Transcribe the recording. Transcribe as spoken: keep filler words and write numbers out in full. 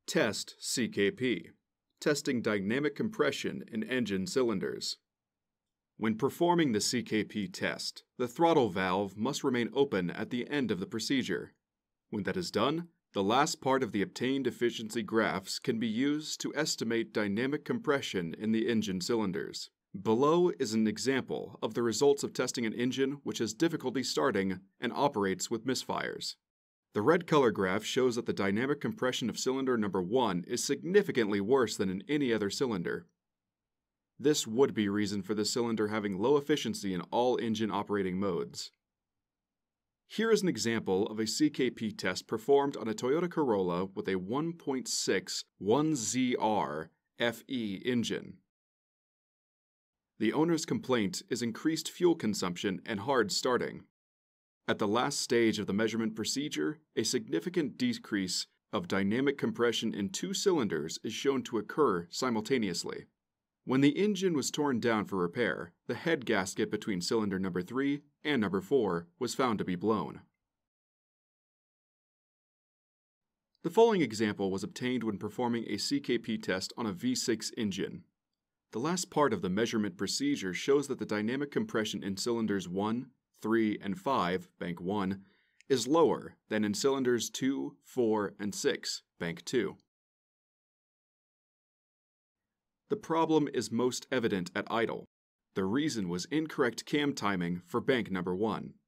Test C K P, testing dynamic compression in engine cylinders. When performing the C K P test, the throttle valve must remain open at the end of the procedure. When that is done, the last part of the obtained efficiency graphs can be used to estimate dynamic compression in the engine cylinders. Below is an example of the results of testing an engine which has difficulty starting and operates with misfires. The red color graph shows that the dynamic compression of cylinder number one is significantly worse than in any other cylinder. This would be reason for the cylinder having low efficiency in all engine operating modes. Here is an example of a C K P test performed on a Toyota Corolla with a one point six one Z R F E engine. The owner's complaint is increased fuel consumption and hard starting. At the last stage of the measurement procedure, a significant decrease of dynamic compression in two cylinders is shown to occur simultaneously. When the engine was torn down for repair, the head gasket between cylinder number three and number four was found to be blown. The following example was obtained when performing a C K P test on a V six engine. The last part of the measurement procedure shows that the dynamic compression in cylinders one, three, and five, bank one, is lower than in cylinders two, four, and six, bank two. The problem is most evident at idle. The reason was incorrect cam timing for bank number one.